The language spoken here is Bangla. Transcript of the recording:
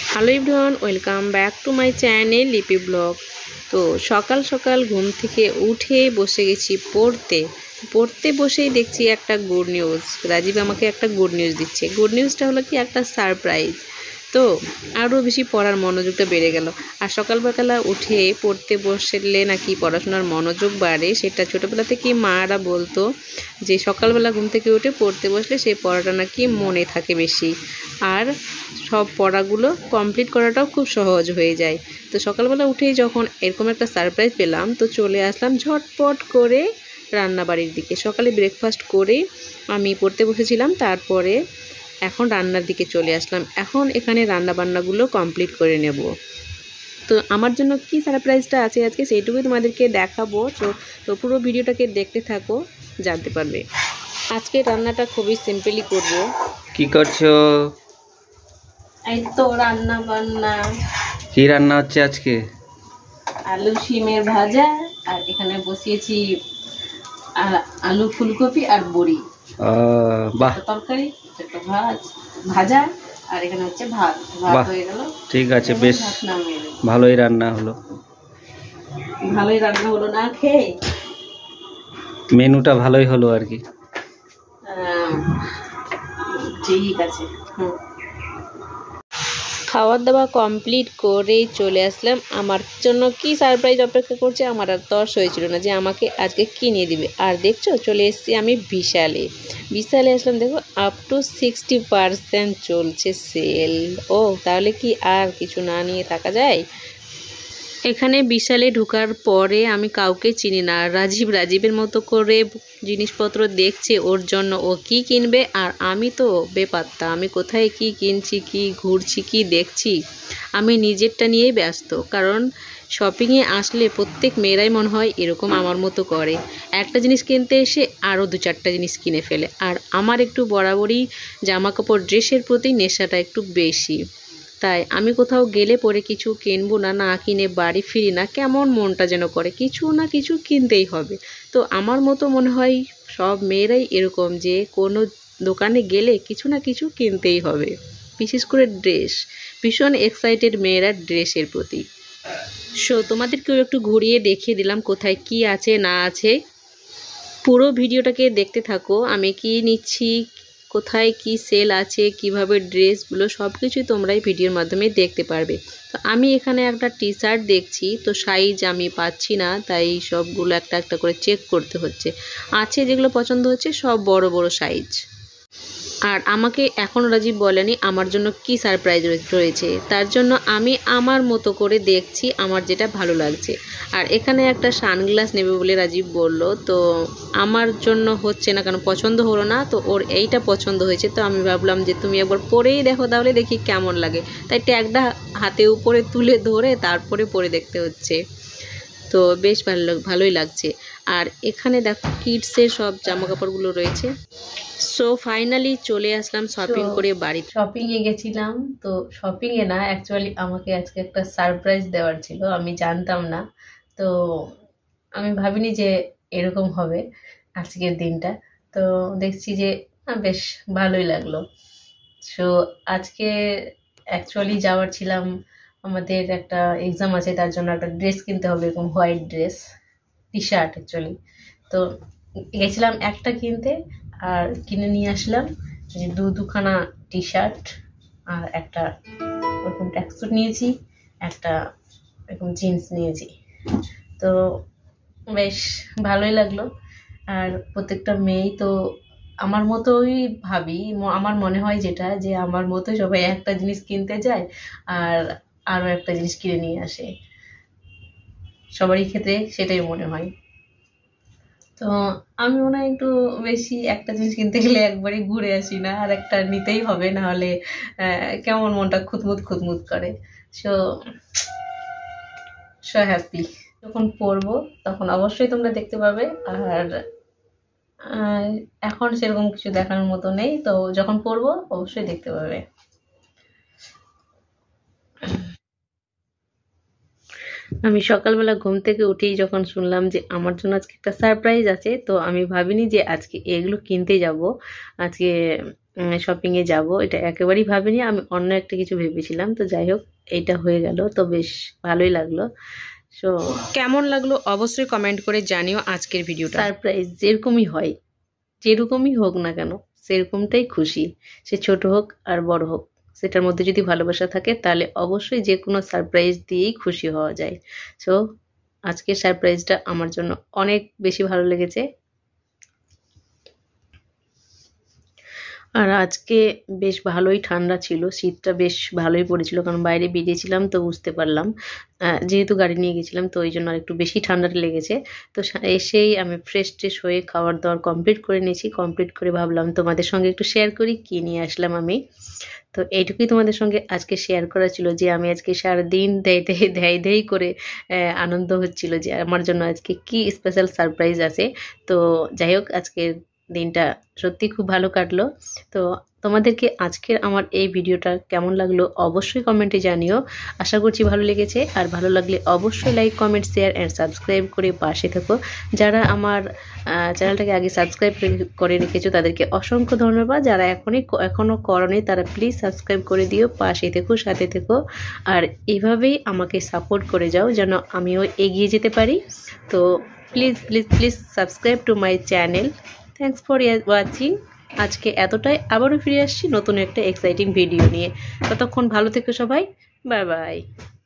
Hello everyone, welcome back to my channel Lipi blog. তো সকাল সকাল ঘুম থেকে উঠে বসে গেছি পড়তে বসেই দেখছি একটা গুড নিউজ। রাজীব আমাকে একটা গুড নিউজ দিচ্ছে। গুড নিউজটা হলো কি, একটা সারপ্রাইজ। তো আরও বেশি পড়ার মনোযোগটা বেড়ে গেল। আর সকালবেলা উঠে পড়তে বসলে নাকি পড়াশোনার মনোযোগ বাড়ে, সেটা ছোটোবেলা থেকেই মারা বলতো যে সকালবেলা ঘুম থেকে উঠে পড়তে বসলে সেই পড়াটা নাকি মনে থাকে বেশি, আর সব পড়াগুলো কমপ্লিট করাটাও খুব সহজ হয়ে যায়। তো সকালবেলা উঠেই যখন এরকম একটা সারপ্রাইজ পেলাম, তো চলে আসলাম ঝটপট করে রান্নাবাড়ির দিকে। সকালে ব্রেকফাস্ট করে আমি পড়তে বসেছিলাম, তারপরে এখন রান্নার দিকে চলে আসলাম। এখন এখানে রান্নাবান্নাগুলো কমপ্লিট করে নেব। তো আমার জন্য কি সারপ্রাইজটা আছে আজকে, সেইটুকুই তোমাদেরকে দেখাবো। তো পুরো ভিডিওটাকে দেখতে থাকো, জানতে পারবে। আজকে রান্নাটা খুবই সিম্পলি করব। কি করছো? এই তো রান্না বান্না। কি রান্না হচ্ছে আজকে? আলু শিমের ভাজা, আর এখানে বসিয়েছি আলু ফুলকপি আর বড়ি। বাহ, তরকারি, একটা ভাজা, আর এখানে হচ্ছে ভাত হয়ে গেল। ঠিক আছে, বেশ ভালোই রান্না হলো। না খেয়ে মেনুটা ভালোই হলো আর কি। ঠিক আছে। খাওয়া দাওয়া কমপ্লিট করে চলে আসলাম। আমার জন্য কি সারপ্রাইজ অপেক্ষা করছে আমার আর তর্স হয়েছিল না যে আমাকে আজকে কিনে দিবে। আর দেখছো, চলে এসেছি আমি বিশালে আসলাম। দেখো, আপ টু 60% চলছে সেল। ও তাহলে কি আর কিছু না নিয়ে থাকা যায়? এখানে বিশালে ঢোকার পরে আমি কাউকে চিনি না। রাজীবের মতো করে জিনিসপত্র দেখছে, ওর জন্য ও কি কিনবে, আর আমি তো বেপাত্তা। আমি কোথায় কি কিনছি, কি ঘুরছি, কি দেখছি, আমি নিজেরটা নিয়েই ব্যস্ত। কারণ শপিংয়ে আসলে প্রত্যেক মেয়েরাই মনে হয় এরকম আমার মতো করে, একটা জিনিস কিনতে এসে আরও 2-4টা জিনিস কিনে ফেলে। আর আমার একটু বরাবরই জামা কাপড় ড্রেসের প্রতি নেশাটা একটু বেশি। তাই আমি কোথাও গেলে পরে কিছু কিনবো না কিনে বাড়ি ফিরি না, কেমন মনটা যেন করে, কিছু না কিছু কিনতেই হবে। তো আমার মতো মনে হয় সব মেয়েরাই এরকম, যে কোনো দোকানে গেলে কিছু না কিছু কিনতেই হবে। বিশেষ করে ড্রেস, ভীষণ এক্সাইটেড মেয়েরা ড্রেসের প্রতি। সো তোমাদেরকেও একটু ঘুরিয়ে দেখিয়ে দিলাম কোথায় কি আছে না আছে। পুরো ভিডিওটাকে দেখতে থাকো, আমি কি নিচ্ছি, কোথায় কি সেল আছে, কিভাবে ড্রেসগুলো, সব কিছুই তোমরা এই ভিডিওর মাধ্যমে দেখতে পারবে। তো আমি এখানে একটা টি শার্ট দেখছি, তো সাইজ আমি পাচ্ছি না, তাই সবগুলো একটা একটা করে চেক করতে হচ্ছে। আছে যেগুলো পছন্দ হচ্ছে সব বড় বড় সাইজ। আর আমাকে এখনও রাজীব বলেনি আমার জন্য কি সারপ্রাইজ রয়েছে, তার জন্য আমি আমার মতো করে দেখছি আমার যেটা ভালো লাগছে। আর এখানে একটা সানগ্লাস নেবে বলে রাজীব বলল, তো আমার জন্য হচ্ছে না, কারণ পছন্দ হলো না। তো ওর এইটা পছন্দ হয়েছে, তো আমি ভাবলাম যে তুমি একবার পরেই দেখো, তাহলে দেখি কেমন লাগে। তাই ট্যাগটা হাতে উপরে তুলে ধরে তারপরে পরে দেখতে হচ্ছে। তো বেশ ভালোই লাগছে। আর এখানে দেখো কিডসের সব জামা কাপড়গুলো রয়েছে। সো ফাইনালি চলে আসলাম শপিং করে বাড়ি। শপিংয়ে গেছিলাম, তো শপিংয়ে না, অ্যাকচুয়ালি আমাকে আজকে একটা সারপ্রাইজ দেওয়ার ছিল, আমি জানতাম না। তো আমি ভাবিনি যে এরকম হবে আজকের দিনটা। তো দেখছি যে বেশ ভালোই লাগলো। সো আজকে অ্যাকচুয়ালি যাওয়ার ছিলাম, আমাদের একটা এক্সাম আছে, তার জন্য একটা ড্রেস কিনতে হবে, এরকম white dress, T shirt actually. তো গেছিলাম একটা কিনতে, আর কিনে নিয়ে আসলাম যে দুখানা টি শার্ট, আর একটা ওরকম ট্র্যাকস্যুট নিয়েছি, একটা এরকম জিন্স নিয়েছি। তো বেশ ভালোই লাগলো। আর প্রত্যেকটা মেয়েই তো আমার মতোই ভাবি, আমার মনে হয় যেটা, যে আমার মতো সবাই একটা জিনিস কিনতে যায় আর আরও একটা জিনিস কিনে নিয়ে আসে, সবারই ক্ষেত্রে সেটাই মনে হয়। তো আমি মনে হয় একটু বেশি, একটা জিনিস কিনতে গেলে একবারই ঘুরে আসি না, আর একটা নিতেই হবে, নাহলে কেমন মনটা খুঁতমুত করে। So so happy. যখন পড়বো তখন অবশ্যই তোমরা দেখতে পাবে। আর এখন সেরকম কিছু দেখানোর মতো নেই, তো যখন পড়বো অবশ্যই দেখতে পাবে। আমি সকালবেলা ঘুম থেকে উঠেই যখন শুনলাম যে আমার জন্য আজকে একটা সারপ্রাইজ আছে, তো আমি ভাবিনি যে আজকে এগুলো কিনতে যাব, আজকে শপিংয়ে যাব, এটা একেবারেই ভাবিনি। আমি অন্য একটা কিছু ভেবেছিলাম। তো যাই হোক, এইটা হয়ে গেল, তো বেশ ভালোই লাগলো। সো কেমন লাগলো অবশ্যই কমেন্ট করে জানিও। আজকের ভিডিওটা সারপ্রাইজ যেরকমই হয়, যেরকমই হোক না কেন, সেরকমটাই খুশি। সে ছোট হোক আর বড় হোক, সেটার মধ্যে যদি ভালোবাসা থাকে তাহলে অবশ্যই যে কোনো সারপ্রাইজ দিয়েই খুশি হওয়া যায়। সো আজকের সারপ্রাইজটা আমার জন্য অনেক বেশি ভালো লেগেছে। আর আজকে বেশ ভালোই ঠান্ডা ছিল, শীতটা বেশ ভালোই পড়েছিল, কারণ বাইরে বেরিয়েছিলাম তো বুঝতে পারলাম। যেহেতু গাড়ি নিয়ে গেছিলাম তো ওই জন্য আর একটু বেশি ঠান্ডাটা লেগেছে। তো এসেই আমি ফ্রেশ ট্রেশ হয়ে খাবার দাবার কমপ্লিট করে নিয়েছি। কমপ্লিট করে ভাবলাম তোমাদের সঙ্গে একটু শেয়ার করি কি নিয়ে আসলাম আমি। তো এইটুকুই তোমাদের সঙ্গে আজকে শেয়ার করা ছিল, যে আমি আজকে সারাদিন দেই করে আনন্দ হচ্ছিল যে আমার জন্য আজকে কি স্পেশাল সারপ্রাইজ আছে। তো যাই হোক, আজকের দিনটা সত্যি খুব ভালো কাটলো। তো তোমাদেরকে আজকের আমার এই ভিডিওটা কেমন লাগলো অবশ্যই কমেন্টে জানিও। আশা করছি ভালো লেগেছে, আর ভালো লাগলে অবশ্যই like, comment, share and subscribe করে পাশে থেকো। যারা আমার চ্যানেলটাকে আগে সাবস্ক্রাইব করে রেখেছো তাদেরকে অসংখ্য ধন্যবাদ। যারা এখনও করনি তারা প্লিজ সাবস্ক্রাইব করে দিও, পাশে থেকো, সাথে থেকো। আর এইভাবেই আমাকে সাপোর্ট করে যাও যেন আমিও এগিয়ে যেতে পারি। তো please please please subscribe to my channel. Thanks for watching. আজকে এতটাই, আবারও ফিরে আসছি নতুন একটা এক্সাইটিং ভিডিও নিয়ে। ততক্ষণ ভালো থেকো সবাই, বাই বাই।